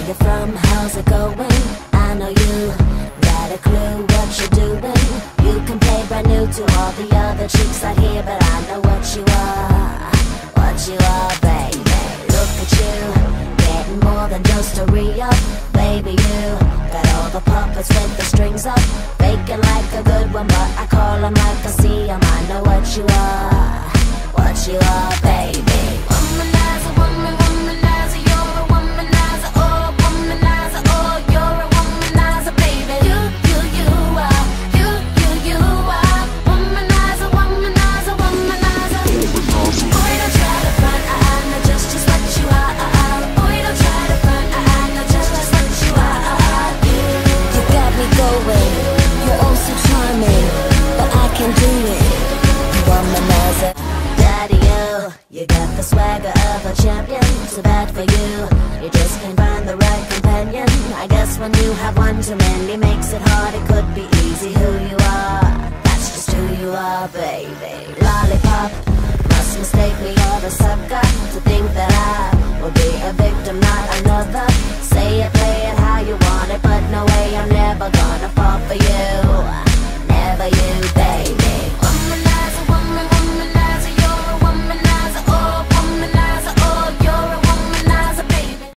you from? How's it going? I know you got a clue what you're doing. You can play brand new to all the other chicks out here, but I know what you are, baby. Look at you, getting more than just a re-up. Baby, you got all the puppets with the strings up, faking like a good one, but I call them like I see them. I know what you are, baby. Womanizer, womanizer, you're a womanizer, oh, womanizer, oh, you're a womanizer, baby. You are, you are, womanizer, womanizer, womanizer. Boy, don't try to front, I know just what you are. Boy, don't try to front, I know just what you are. You got me going, you're oh so charming, but I can do it. Womanizer. You got the swagger of a champion, too bad for you, you just can't find the right companion. I guess when you have one too many makes it hard, it could be easy who you are. That's just who you are, baby. Lollipop, must mistake me or a sucker to think that I will be a victim, not another. Say it, play it how you want it, but no way, I'm never gonna fall for you. Never you, baby.